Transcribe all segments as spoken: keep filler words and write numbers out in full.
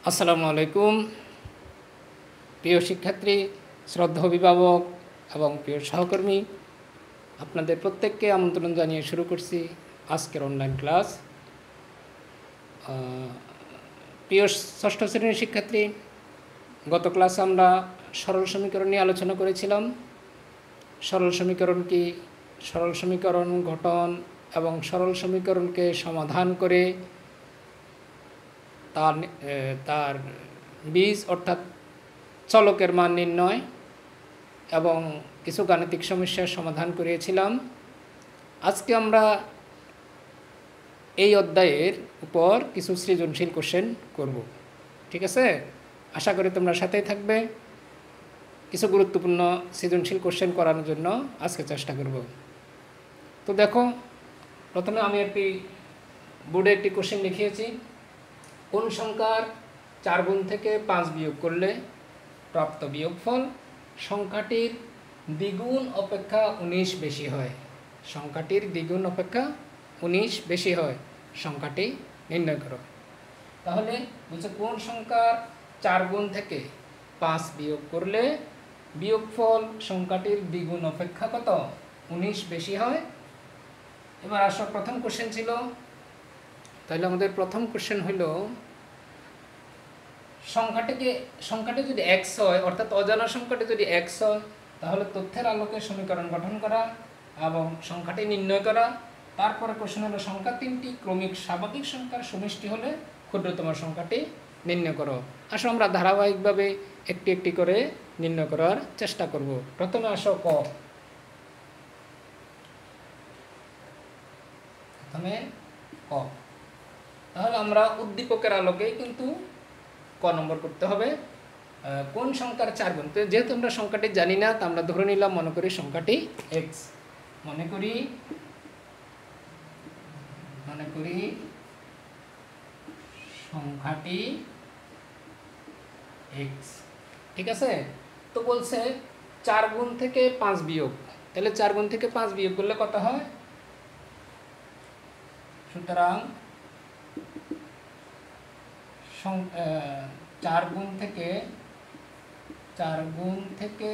আসসালামু আলাইকুম প্রিয় শিক্ষার্থী, শ্রদ্ধা অভিভাবক এবং প্রিয় সহকর্মী, আপনাদের প্রত্যেককে আমন্ত্রণ জানিয়ে শুরু করছি আজকের অনলাইন ক্লাস। প্রিয় ষষ্ঠ শ্রেণীর শিক্ষার্থী, গত ক্লাসে আমরা সরল সমীকরণ নিয়ে আলোচনা করেছিলাম। সরল সমীকরণ কি, সরল সমীকরণ গঠন এবং সরল সমীকরণকে সমাধান করে তার তার বীজ অর্থাৎ চলকের মান নির্ণয় এবং কিছু গাণিতিক সমস্যার সমাধান করিয়েছিলাম। আজকে আমরা এই অধ্যায়ের উপর কিছু সৃজনশীল কোশ্চেন করব। ঠিক আছে, আশা করি তোমরা সাথেই থাকবে। কিছু গুরুত্বপূর্ণ সৃজনশীল কোশ্চেন করানোর জন্য আজকে চেষ্টা করব। তো দেখো, প্রথমে আমি একটি বোর্ডে একটি কোশ্চেন লিখিয়েছি। কোন সংখ্যার চার গুণ থেকে পাঁচ বিয়োগ করলে প্রাপ্ত বিয়োগফল সংখ্যাটির দ্বিগুণ অপেক্ষা উনিশ বেশি হয়? সংখ্যাটির দ্বিগুণ অপেক্ষা উনিশ বেশি হয়, সংখ্যাটি নির্ণয় করো। তাহলে বলছে কোন সংখ্যার চার গুণ থেকে পাঁচ বিয়োগ করলে বিয়োগফল সংখ্যাটির দ্বিগুণ অপেক্ষা কত? উনিশ বেশি হয়। এবার আসো, প্রথম কোশ্চেন ছিল, তাহলে আমাদের প্রথম কোশ্চেন হইল সংখ্যাটিকে সংখ্যাটি যদি এক্স হয়, অর্থাৎ অজানা সংখ্যাটি যদি এক্স হয়, তাহলে তথ্যের আলোকে সমীকরণ গঠন করা এবং সংখ্যাটি নির্ণয় করা। তারপরে কোশ্চেন হলো সংখ্যা তিনটি ক্রমিক স্বাভাবিক সংখ্যার সমষ্টি হলে ক্ষুদ্রতম সংখ্যাটি নির্ণয় করো। আসো আমরা ধারাবাহিকভাবে একটি একটি করে নির্ণয় করার চেষ্টা করব। প্রথমে আসো ক। প্রথমে ক, তাহলে আমরা উদ্দীপকের আলোকে কিন্তু ক নম্বর করতে হবে। কোন সংখ্যার চার গুণ? যেহেতু আমরা সংখ্যাটি জানি না, তা আমরা ধরে নিলাম, মনে করি সংখ্যাটি এক্স। মনে করি মনে করি সংখ্যাটি এক্স। ঠিক আছে, তো বলছে চার গুণ থেকে পাঁচ বিয়োগ, তাহলে চার গুণ থেকে পাঁচ বিয়োগ করলে কত হয়? সুতরাং চার গুণ থেকে চার গুণ থেকে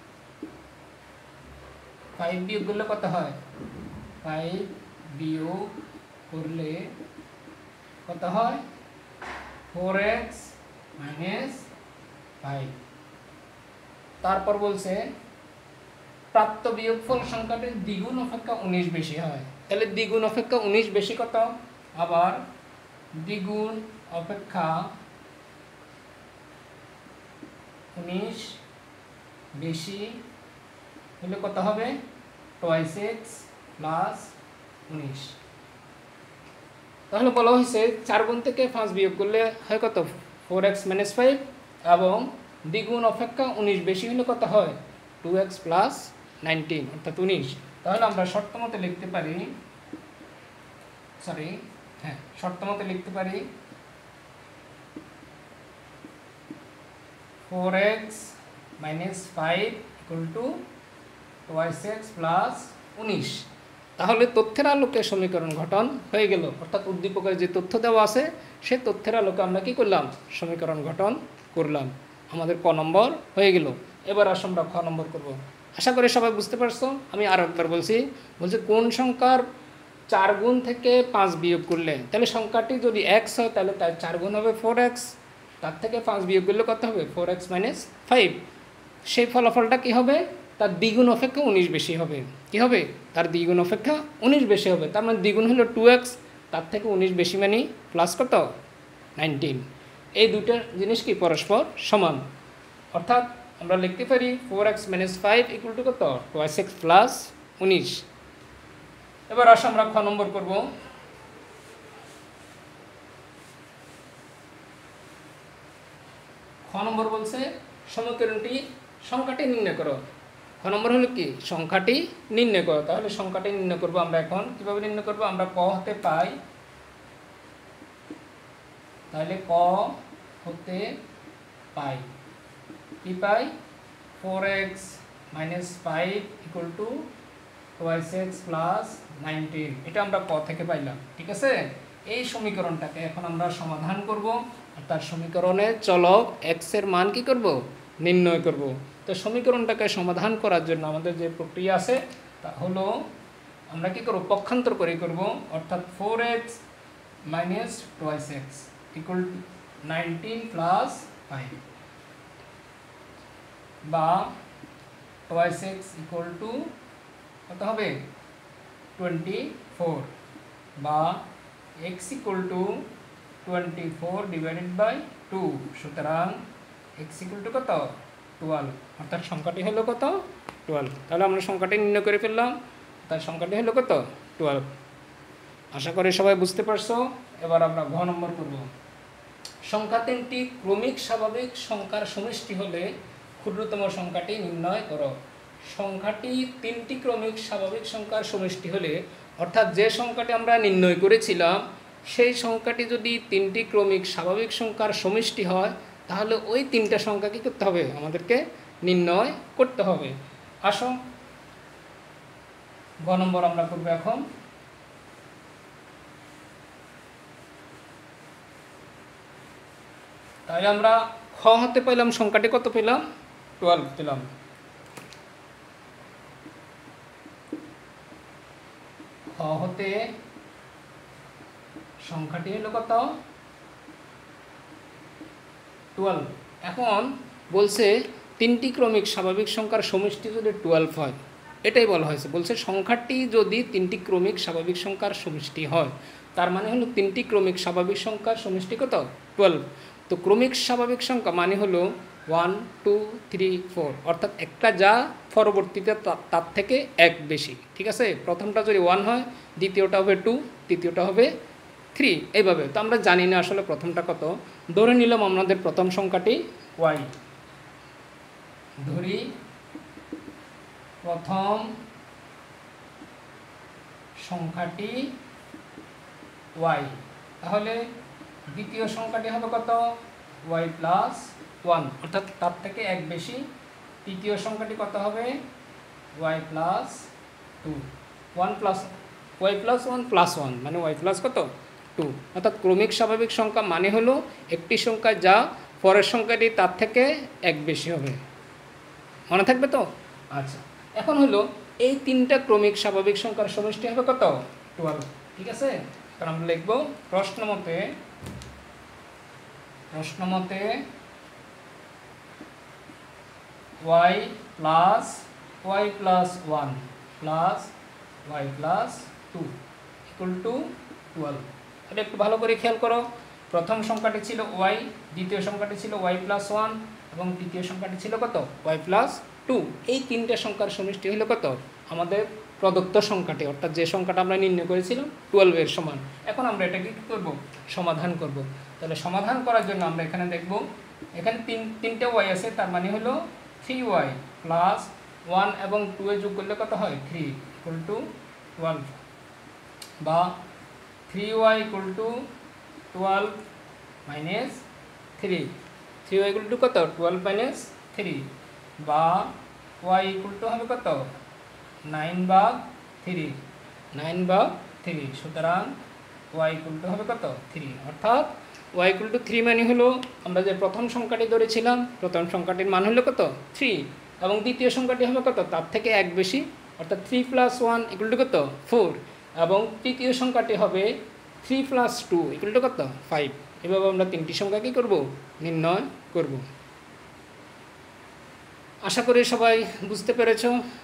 ফাইভ বিয়োগ করলে কত হয়? ফাইভ বিয়োগ করলে কত হয়? Four x minus five. তারপর বলছে প্রাপ্ত বিয়োগফল সংখ্যাটির দ্বিগুণ অপেক্ষা উনিশ বেশি হয়। তাহলে দ্বিগুণ অপেক্ষা উনিশ বেশি কত? আবার দ্বিগুণ অপেক্ষা উনিশ বেশি হলে কত হবে? টোয়াইস এক্স প্লাস উনিশ। তাহলে বলা হয়েছে চার গুণ থেকে পাঁচ বিয়োগ করলে হয় কত? ফোর এক্স মাইনাস ফাইভ, এবং দ্বিগুণ অপেক্ষা উনিশ বেশি হলে কত হয়? টু এক্স প্লাস নাইনটিন, অর্থাৎ উনিশ। তাহলে আমরা শর্ত মতে লিখতে পারি, সরি হ্যাঁ শর্ত মতে লিখতে পারি four x minus five equals to twice x plus উনিশ। তাহলে তথ্যের আলোকে সমীকরণ গঠন হয়ে গেল, অর্থাৎ উদ্দীপকের যে তথ্য দেওয়া আছে সে তথ্যের আলোকে আমরা কি করলাম? সমীকরণ গঠন করলাম। আমাদের ক নম্বর হয়ে গেল। এবার আসো আমরা খ নম্বর করব। আশা করি সবাই বুঝতে পারছো। আমি আরও একবার বলছি, বলছি কোন সংখ্যার চার গুণ থেকে পাঁচ বিয়োগ করলে, তাহলে সংখ্যাটি যদি এক্স হয় তাহলে তার চার গুণ হবে ফোর এক্স, তার থেকে পাঁচ বিয়োগ করলে কত হবে? Four x minus five. সেই ফলাফলটা কী হবে? তার দ্বিগুণ অপেক্ষা উনিশ বেশি হবে। কী হবে? তার দ্বিগুণ অপেক্ষা উনিশ বেশি হবে। তার মানে দ্বিগুণ হলো টু এক্স, তার থেকে উনিশ বেশি মানে প্লাস কত? নাইনটিন। এই দুটো জিনিস কি পরস্পর সমান, অর্থাৎ আমরা লিখতে পারি four x minus five equals to কত? টোয়াইস এক্স প্লাস উনিশ। এবার আসো আমরা খ নম্বর করব। খ নম্বর বলছে সমীকরণটি সংখ্যাটি নির্ণয় করো। খ নম্বর হলো কি? সংখ্যাটি নির্ণয় করো। তাহলে সংখ্যাটি নির্ণয় করবো আমরা এখন। কিভাবে নির্ণয় করবো? আমরা ক হতে পাই, তাহলে ক হতে পাই কি পাই? Four x minus five equals to twice x plus nineteen. এটা আমরা ক থেকে পাইলাম। ঠিক আছে, এই সমীকরণটাকে এখন আমরা সমাধান করব। অর্থাৎ সমীকরণে চলক এক্স এর মান কি করব, নির্ণয় করব। তো সমীকরণটাকে সমাধান করার জন্য আমাদের যে প্রক্রিয়া আছে তা হলো আমরা কি করব, পক্ষান্তর করে করব। অর্থাৎ four x minus twice x equals to nineteen plus five, বা টোয়াইস এক্স ইকুয়াল টু কত হবে টোয়েন্টি ফোর, বা x equals to twenty four divided by two. সুতরাং এক্স ইকুয়াল টু কত টুয়েলভ, অর্থাৎ সংখ্যাটি হলো কত টুয়েলভ। তাহলে আমরা সংখ্যাটি নির্ণয় করে ফেললাম, তার সংখ্যাটি হলো কত টুয়েলভ। আশা করি সবাই বুঝতে পারছো। এবার আমরা ঘ নম্বর করব। সংখ্যা তিনটি ক্রমিক স্বাভাবিক সংখ্যার সমষ্টি হলে ক্ষুদ্রতম সংখ্যাটি নির্ণয় করো। সংখ্যাটি তিনটি ক্রমিক স্বাভাবিক সংখ্যার সমষ্টি হলে, অর্থাৎ যে সংখ্যাটি আমরা নির্ণয় করেছিলাম সেই সংখ্যাটি যদি তিনটি ক্রমিক স্বাভাবিক সংখ্যার সমষ্টি হয় তাহলে ওই তিনটা সংখ্যা কী করতে হবে, আমাদেরকে নির্ণয় করতে হবে। আসো গ নম্বর আমরা করব এখন। তাহলে আমরা খ হতে পেলাম সংখ্যাটি কত পেলাম, টুয়েলভ পেলাম। খ হতে সংখ্যাটি হলো কত টুয়েলভ। এখন বলছে তিনটি ক্রমিক স্বাভাবিক সংখ্যার সমষ্টি যদি টুয়েলভ হয়, এটাই বলা হয়েছে। বলছে সংখ্যাটি যদি তিনটি ক্রমিক স্বাভাবিক সংখ্যার সমষ্টি হয়, তার মানে হলো তিনটি ক্রমিক স্বাভাবিক সংখ্যার সমষ্টি কত টুয়েলভ। তো ক্রমিক স্বাভাবিক সংখ্যা মানে হলো ওয়ান টু থ্রি ফোর, অর্থাৎ একটা যা পরবর্তীতে তার থেকে এক বেশি। ঠিক আছে, প্রথমটা যদি ওয়ান হয়, দ্বিতীয়টা হবে টু, তৃতীয়টা হবে থ্রি, এইভাবে। তো আমরা জানি না আসলে প্রথমটা কত। ধরে নিলাম আমাদের প্রথম সংখ্যাটি ওয়াই, ধরি প্রথম সংখ্যাটি ওয়াই, তাহলে দ্বিতীয় সংখ্যাটি হবে কত ওয়াই প্লাস ওয়ান, অর্থাৎ তার থেকে এক বেশি। তৃতীয় সংখ্যাটি কত হবে y plus two, one plus y plus one plus one মানে ওয়াই প্লাস কত টু। অর্থাৎ ক্রমিক স্বাভাবিক সংখ্যা মানে হলো একটি সংখ্যা যা পরের সংখ্যাটি তার থেকে এক বেশি হবে। মনে থাকবে তো? আচ্ছা, এখন হলো এই তিনটা ক্রমিক স্বাভাবিক সংখ্যার সমষ্টি হবে কত টুয়েলভ। ঠিক আছে, কারণ আমরা লিখব প্রশ্ন মতে প্রশ্ন মতে y plus y plus one plus y plus two equals to twelve. এটা একটু ভালো করে খেয়াল করো। প্রথম সংখ্যাটি ছিল ওয়াই, দ্বিতীয় সংখ্যাটি ছিল ওয়াই প্লাস ওয়ান এবং তৃতীয় সংখ্যাটি ছিল কত ওয়াই প্লাস টু। এই তিনটে সংখ্যার সমষ্টি হলো কত আমাদের প্রদত্ত সংখ্যাটি, অর্থাৎ যে সংখ্যাটা আমরা নির্ণয় করেছিলাম টুয়েলভের সমান। এখন আমরা এটাকে কী করবো, সমাধান করব। তাহলে সমাধান করার জন্য আমরা এখানে দেখব, এখানে তিন তিনটে ওয়াই আছে, তার মানে হলো থ্রি ওয়াই প্লাস ওয়ান এবং টু এ যোগ করলে কত হয় থ্রি ইকুয়াল টু টুয়েলভ, বা three y equals to twelve minus three, three y equals to কত টুয়েলভ মাইনাস থ্রি, বা ওয়াই ইকুয়াল টু হবে কত নাইন বা থ্রি, নাইন বা থ্রি। সুতরাং ওয়াই ইকুয়াল টু হবে কত থ্রি, অর্থাৎ ওয়াই ইকুয়াল টু থ্রি মানে হলো আমরা যে প্রথম সংখ্যাটি ধরেছিলাম, প্রথম সংখ্যাটির মান হলো কত থ্রি, এবং দ্বিতীয় সংখ্যাটি হবে কত তার থেকে এক বেশি, অর্থাৎ three plus one equals to কত ফোর, এবং তৃতীয় সংখ্যাটি হবে three plus two equals to কত ফাইভ। এভাবে আমরা তিনটি সংখ্যা কী করব, নির্ণয় করব। আশা করি সবাই বুঝতে পেরেছ।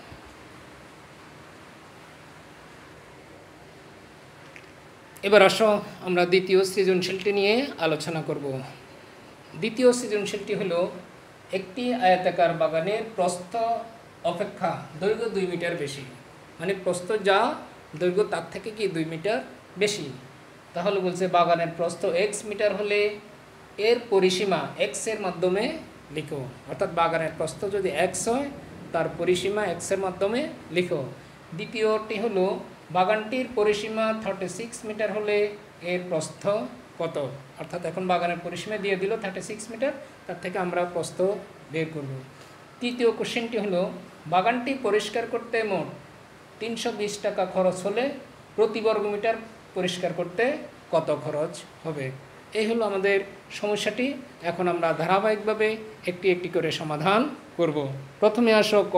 এবার আসো আমরা দ্বিতীয় সৃজনশীলটি নিয়ে আলোচনা করব। দ্বিতীয় সৃজনশীলটি হলো একটি আয়তাকার বাগানের প্রস্থ অপেক্ষা দৈর্ঘ্য দুই মিটার বেশি, মানে প্রস্থ যা দৈর্ঘ্য তার থেকে কি দুই মিটার বেশি। তাহলে বলছে বাগানের প্রস্থ এক্স মিটার হলে এর পরিসীমা এক্স এর মাধ্যমে লিখো। অর্থাৎ বাগানের প্রস্থ যদি এক্স হয় তার পরিসীমা এক্স এর মাধ্যমে লিখো। দ্বিতীয়টি হলো বাগানটির পরিসীমা থার্টি সিক্স মিটার হলে এর প্রস্থ কত। অর্থাৎ এখন বাগানের পরিসীমা দিয়ে দিল থার্টি সিক্স মিটার, তার থেকে আমরা প্রস্থ বের করব। তৃতীয় কোশ্চেনটি হলো বাগানটি পরিষ্কার করতে মোট তিনশো বিশ টাকা খরচ হলে প্রতি বর্গমিটার পরিষ্কার করতে কত খরচ হবে। এই হলো আমাদের সমস্যাটি। এখন আমরা ধারাবাহিকভাবে একটি একটি করে সমাধান করব। প্রথমে আসো ক।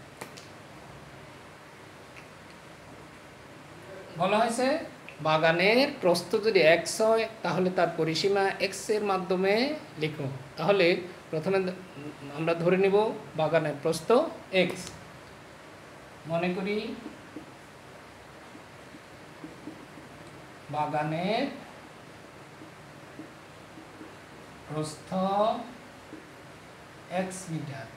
বলা হয়েছে বাগানের প্রস্থ যদি এক্স হয় তাহলে তার পরিসীমা এক্স এর মাধ্যমে লিখো। তাহলে প্রথমে আমরা ধরে নিব বাগানের প্রস্থ এক্স। মনে করি বাগানের প্রস্থ এক্স মিটার।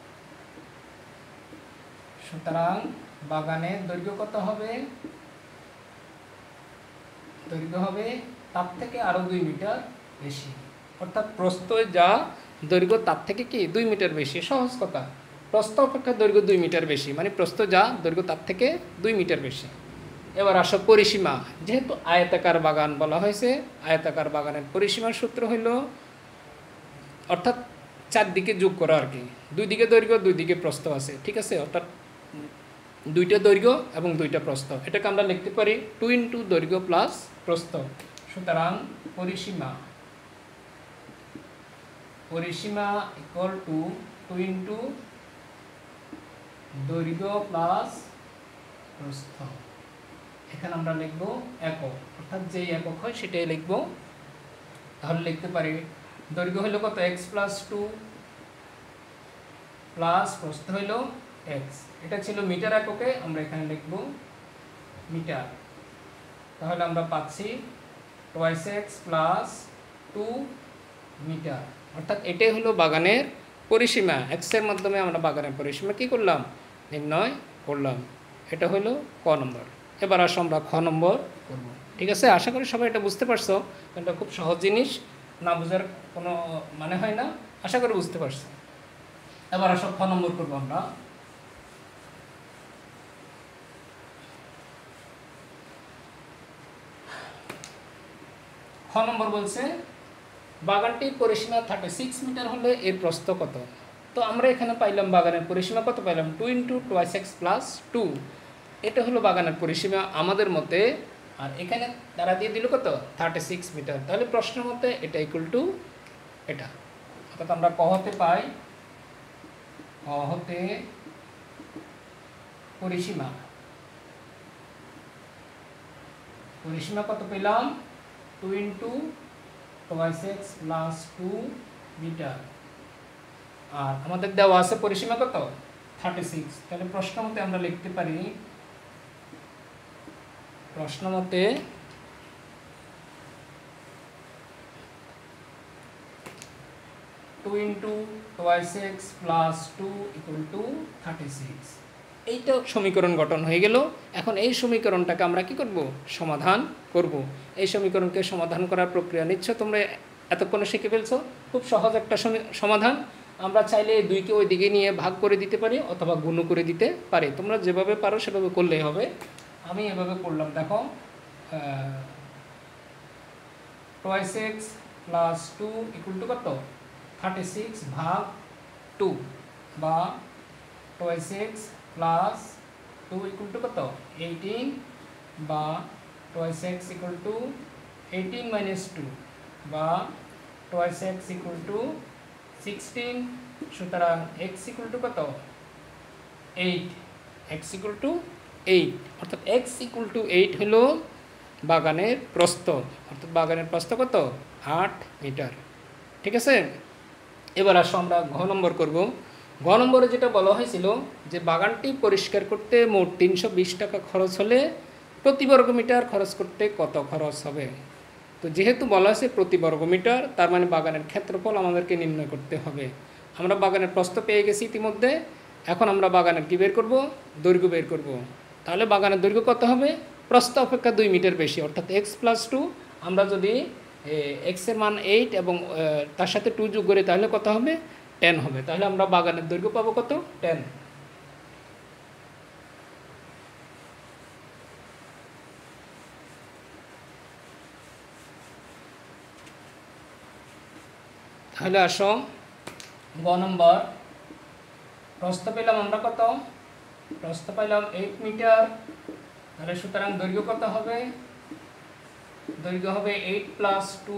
সুতরাং বাগানের দৈর্ঘ্য কত হবে? দৈর্ঘ্য হবে তার থেকে আরো দুই মিটার বেশি, অর্থাৎ প্রস্থ যা দৈর্ঘ্য তার থেকে কি দুই মিটার বেশি। সহজ কথা, প্রস্থ অপেক্ষা দৈর্ঘ্য দুই মিটার বেশি, মানে প্রস্থ যা দৈর্ঘ্য তার থেকে দুই মিটার বেশি। এবার আসো পরিসীমা। যেহেতু আয়তাকার বাগান বলা হয়েছে, আয়তাকার বাগানের পরিসীমার সূত্র হইল, অর্থাৎ চারদিকে যোগ করা আর কি। দুই দিকে দৈর্ঘ্য দুই দিকে প্রস্থ আছে, ঠিক আছে, অর্থাৎ দুইটা দৈর্ঘ্য এবং দুইটা প্রস্থ। এটাকে আমরা লিখতে পারি টু ইন্টু দৈর্ঘ্য প্লাস প্রস্থ। সুতরাং পরিসীমা পরিসীমা ইকুয়াল টু টু ইন্টু দৈর্ঘ্য প্লাস প্রস্থ। এখানে আমরা লিখব একক, অর্থাৎ যেই একক হয় সেটাই লিখব। তাহলে লিখতে পারি দৈর্ঘ্য হইল কত? এক্স প্লাস টু প্লাস প্রস্থ হইল এক্স। এটা ছিল মিটার এককে, আমরা এখানে লিখব মিটার। তাহলে আমরা পাচ্ছি twice x plus two metre, অর্থাৎ এটাই হলো বাগানের পরিসীমা। এক্সের মাধ্যমে আমরা বাগানের পরিসীমা কি করলাম? নির্ণয় করলাম। এটা হলো ক নম্বর। এবার আসো আমরা খ নম্বর করব। ঠিক আছে, আশা করি সবাই এটা বুঝতে পারছো। এটা খুব সহজ জিনিস, না বোঝার কোনো মানে হয় না, আশা করি বুঝতে পারছো। এবার আসো খ নম্বর করবো আমরা। খ নম্বর বলছে বাগানটির পরিসীমা থার্টি সিক্স মিটার হলে এর প্রস্থ কত? তো আমরা এখানে পাইলাম বাগানের পরিসীমা কত পাইলাম? Two into twice x plus two. এটা হলো বাগানের পরিসীমা আমাদের মতে, আর এখানে তারা দিয়ে দিল কত? Thirty six metre. তাহলে প্রশ্নের মতে এটা ইকুয়াল টু এটা, অর্থাৎ আমরা ক হতে পাই ক হতে পরিসীমা পরিসীমা কত পেলাম? Two into twice x plus two metre. আর আমাদের দেওয়া আছে পরিসীমা কত? Thirty six. তাহলে প্রশ্ন মতে আমরা লিখতে পারি, প্রশ্ন মতে two into twice x plus two equals to thirty six. এইটা সমীকরণ গঠন হয়ে গেল। এখন এই সমীকরণটাকে আমরা কি করব? সমাধান করব। এই সমীকরণকে সমাধান করার প্রক্রিয়া নিশ্চয় তোমরা এতক্ষণে শিখে ফেলছো। খুব সহজ একটা সমাধান। আমরা চাইলে এই দুইকে ওই দিকে নিয়ে ভাগ করে দিতে পারি অথবা গুণ করে দিতে পারি। তোমরা যেভাবে পারো সেভাবে করলেই হবে। আমি এভাবে করলাম, দেখো twice x plus two equals to কত? থার্টি সিক্স ভাগ টু, বা twice x plus two equals to কত? এইটিন, বা twice x equals to eighteen minus two, বা twice x equals to sixteen. সুতরাং এক্স ইকুয়াল টু কত? Eight. X equals to eight, অর্থাৎ x equals to eight হলো বাগানের প্রস্থ, অর্থাৎ বাগানের প্রস্থ কত? আট মিটার। ঠিক আছে, এবার আসো আমরা ঘ নম্বর করব। ঘ নম্বরে যেটা বলা হয়েছিল যে বাগানটি পরিষ্কার করতে মোট তিনশো বিশ টাকা খরচ হলে প্রতি বর্গ মিটার খরচ করতে কত খরচ হবে? তো যেহেতু বলা হয়েছে প্রতি বর্গ মিটার, তার মানে বাগানের ক্ষেত্রফল আমাদেরকে নির্ণয় করতে হবে। আমরা বাগানের প্রস্থ পেয়ে গেছি ইতিমধ্যে। এখন আমরা বাগানের কী বের করব? দৈর্ঘ্য বের করব। তাহলে বাগানের দৈর্ঘ্য কত হবে? প্রস্থ অপেক্ষা দুই মিটার বেশি, অর্থাৎ এক্স প্লাস টু। আমরা যদি এক্সের মান এইট এবং তার সাথে টু যোগ করি তাহলে কত হবে? টেন হবে। তাহলে আমরা বাগানের দৈর্ঘ্য পাবো কত? টেন। তাহলে আসো গ নম্বর। প্রস্থ পেলাম আমরা কত? প্রস্থ পেলাম এইট মিটার। তাহলে সুতরাং দৈর্ঘ্য কত হবে? দৈর্ঘ্য হবে এইট প্লাস টু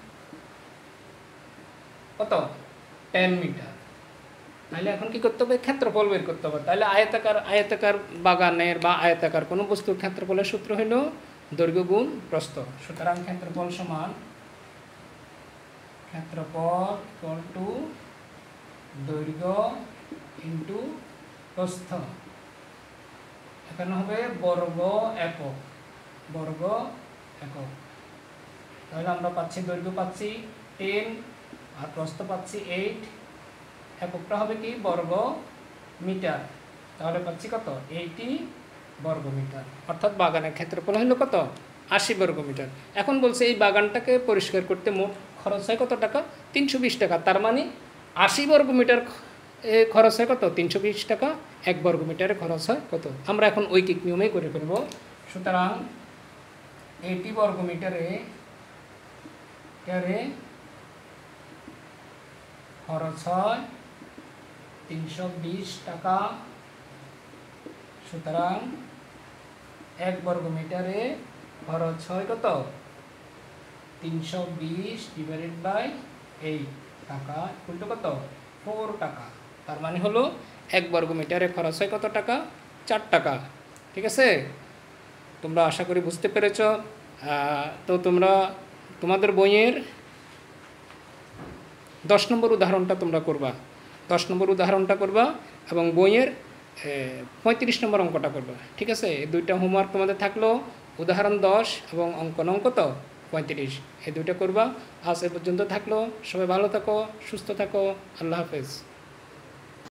কত টেন মিটার। তাহলে এখন কি করতে হবে, ক্ষেত্রফল বের করতে হবে। তাহলে আয়তাকার আয়তাকার বাগানের বা আয়তাকার কোনো বস্তুর ক্ষেত্রফলের সূত্র হলো দৈর্ঘ্য গুণ প্রস্থ। সুতরাং ক্ষেত্রফল সমান ক্ষেত্রফল ইকুয়াল টু দৈর্ঘ্য ইন্টু প্রস্থ। এখানে হবে বর্গ একক, বর্গ একক। তাহলে আমরা পাচ্ছি দৈর্ঘ্য পাচ্ছি টেন আর প্রস্থ পাচ্ছি এইট, এককটা হবে কি বর্গ মিটার। তাহলে পাচ্ছি কত এইটি বর্গ মিটার, অর্থাৎ বাগানের ক্ষেত্রফল হলো কত আশি বর্গ মিটার। এখন বলছে এই বাগানটাকে পরিষ্কার করতে মোট খরচ হয় কত টাকা, তিনশো বিশ টাকা। তার মানে আশি বর্গ মিটার খরচ হয় কত তিনশো বিশ টাকা, এক বর্গ মিটারে খরচ হয় কত। আমরা এখন ঐকিক নিয়মেই করে ফেলব। সুতরাং এইটি বর্গ মিটারে মিটারে খরচ হয় তিনশো বিশ টাকা। সুতরাং এক বর্গ মিটারে খরচ হয় কত তিনশো বিশ ডিভাইডেড বাই এইট টাকা ইকুয়াল টু কত ফোর টাকা। তার মানে হলো এক বর্গ মিটারে খরচ হয় কত টাকা, চার টাকা। ঠিক আছে, তোমরা আশা করি বুঝতে পেরেছ। তো তোমরা তোমাদের বইয়ের দশ নম্বর উদাহরণটা তোমরা করবা, দশ নম্বর উদাহরণটা করবা এবং বইয়ের পঁয়ত্রিশ নম্বর অঙ্কটা করবা। ঠিক আছে, এই দুইটা হোমওয়ার্ক তোমাদের থাকলো, উদাহরণ দশ এবং অঙ্ক নং কত পঁয়ত্রিশ, এই দুইটা করবা। আজ এ পর্যন্ত থাকলো। সবাই ভালো থাকো, সুস্থ থাকো, আল্লাহ হাফেজ।